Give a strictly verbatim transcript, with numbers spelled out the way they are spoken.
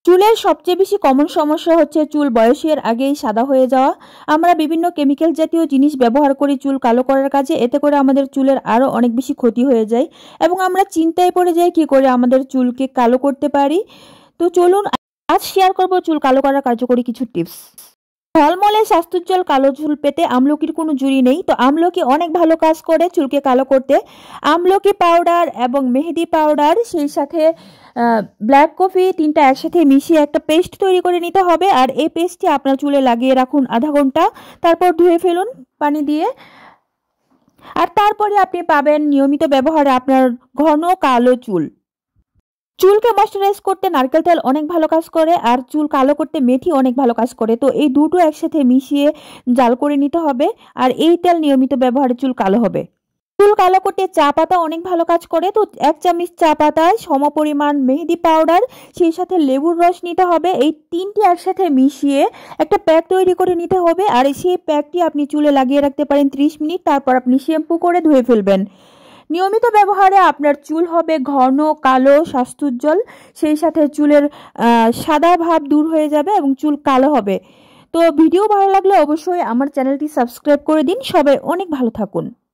চুলের সবচেয়ে বেশি কমন সমস্যা হচ্ছে চুল বয়সের আগেই সাদা হয়ে যাওয়া। আমরা বিভিন্ন কেমিক্যাল জাতীয় জিনিস ব্যবহার করি চুল কালো করার কাজে, এতে করে আমাদের চুলের আরও অনেক বেশি ক্ষতি হয়ে যায় এবং আমরা চিন্তায় পড়ে যাই কী করে আমাদের চুলকে কালো করতে পারি। তো চলুন আজ শেয়ার করব চুল কালো করার কার্যকরী কিছু টিপস। ঝলমলে স্বাস্থ্যোজ্জ্বল কালো চুল পেতে আমলকির কোনো জুড়ি নেই। তো আমলকি অনেক ভালো কাজ করে চুলকে কালো করতে। আমলকি পাউডার এবং মেহেদি পাউডার, সেই সাথে ব্ল্যাক কফি, তিনটা একসাথে মিশিয়ে একটা পেস্ট তৈরি করে নিতে হবে। আর এই পেস্টটি আপনার চুলে লাগিয়ে রাখুন আধা ঘন্টা, তারপর ধুয়ে ফেলুন পানি দিয়ে। আর তারপরে আপনি পাবেন নিয়মিত ব্যবহারে আপনার ঘন কালো চুল। চুলকে ময়শ্চারাইজ করতে নারকেল তেল অনেক ভালো কাজ করে, আর চুল কালো করতে মেথি অনেক ভালো কাজ করে। তো এই দুটো একসাথে মিশিয়ে জাল করে নিতে হবে, আর এই তেল নিয়মিত ব্যবহারে চুল কালো হবে। চুল কালো করতে চা পাতা অনেক ভালো কাজ করে। তো এক চামচ চা পাতায় সমপরিমাণ মেহেদি পাউডার, সেই সাথে লেবুর রস নিতে হবে। এই তিনটি একসাথে মিশিয়ে একটা প্যাক তৈরি করে নিতে হবে, আর সেই প্যাকটি আপনি চুলে লাগিয়ে রাখতে পারেন ত্রিশ মিনিট, তারপর আপনি শ্যাম্পু করে ধুয়ে ফেলবেন। নিয়মিত ব্যবহারে আপনার চুল হবে ঘন কালো স্বাস্থ্যোজ্জ্বল, সেই সাথে চুলের সাদা ভাব দূর হয়ে যাবে এবং চুল কালো হবে। তো ভিডিও ভালো লাগলে অবশ্যই আমার চ্যানেলটি সাবস্ক্রাইব করে দিন। সবাই অনেক ভালো থাকুন।